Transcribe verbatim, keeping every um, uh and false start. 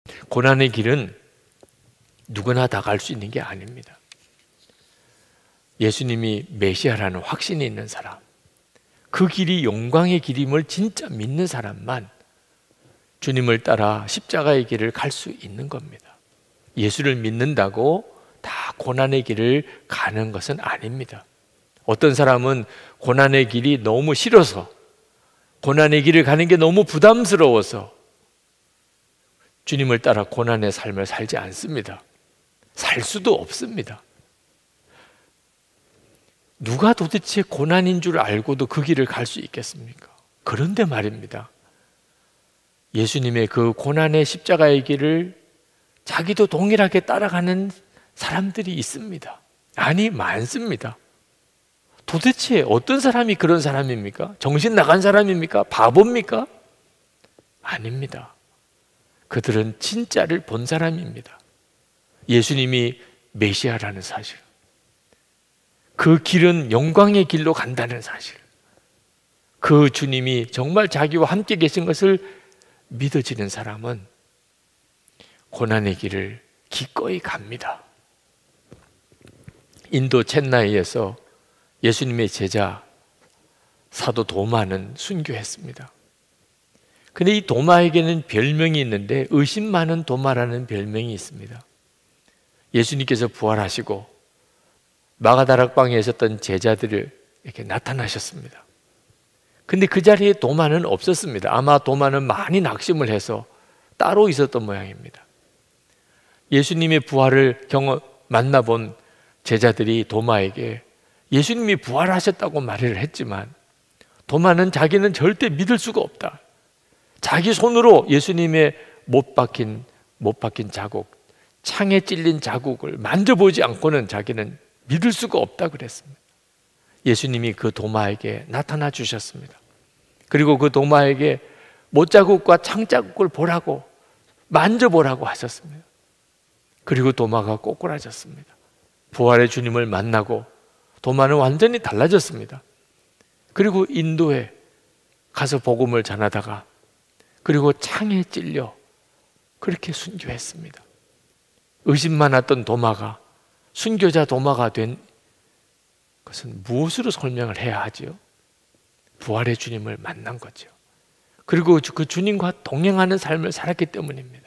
고난의 길은 누구나 다 갈 수 있는 게 아닙니다. 예수님이 메시아라는 확신이 있는 사람, 그 길이 영광의 길임을 진짜 믿는 사람만 주님을 따라 십자가의 길을 갈 수 있는 겁니다. 예수를 믿는다고 다 고난의 길을 가는 것은 아닙니다. 어떤 사람은 고난의 길이 너무 싫어서, 고난의 길을 가는 게 너무 부담스러워서 주님을 따라 고난의 삶을 살지 않습니다. 살 수도 없습니다. 누가 도대체 고난인 줄 알고도 그 길을 갈 수 있겠습니까? 그런데 말입니다, 예수님의 그 고난의 십자가의 길을 자기도 동일하게 따라가는 사람들이 있습니다. 아니, 많습니다. 도대체 어떤 사람이 그런 사람입니까? 정신 나간 사람입니까? 바보입니까? 아닙니다. 그들은 진짜를 본 사람입니다. 예수님이 메시아라는 사실, 그 길은 영광의 길로 간다는 사실, 그 주님이 정말 자기와 함께 계신 것을 믿어지는 사람은 고난의 길을 기꺼이 갑니다. 인도 첸나이에서 예수님의 제자 사도 도마는 순교했습니다. 근데 이 도마에게는 별명이 있는데 의심 많은 도마라는 별명이 있습니다. 예수님께서 부활하시고 마가다락방에 있었던 제자들을 이렇게 나타나셨습니다. 근데 그 자리에 도마는 없었습니다. 아마 도마는 많이 낙심을 해서 따로 있었던 모양입니다. 예수님의 부활을 경험 만나본 제자들이 도마에게 예수님이 부활하셨다고 말을 했지만 도마는 자기는 절대 믿을 수가 없다. 자기 손으로 예수님의 못 박힌 못 박힌 자국, 창에 찔린 자국을 만져보지 않고는 자기는 믿을 수가 없다 그랬습니다. 예수님이 그 도마에게 나타나 주셨습니다. 그리고 그 도마에게 못자국과 창자국을 보라고, 만져보라고 하셨습니다. 그리고 도마가 꼬꾸라졌습니다. 부활의 주님을 만나고 도마는 완전히 달라졌습니다. 그리고 인도에 가서 복음을 전하다가, 그리고 창에 찔려 그렇게 순교했습니다. 의심 많았던 도마가 순교자 도마가 된 것은 무엇으로 설명을 해야 하지요? 부활의 주님을 만난 거죠. 그리고 그 주님과 동행하는 삶을 살았기 때문입니다.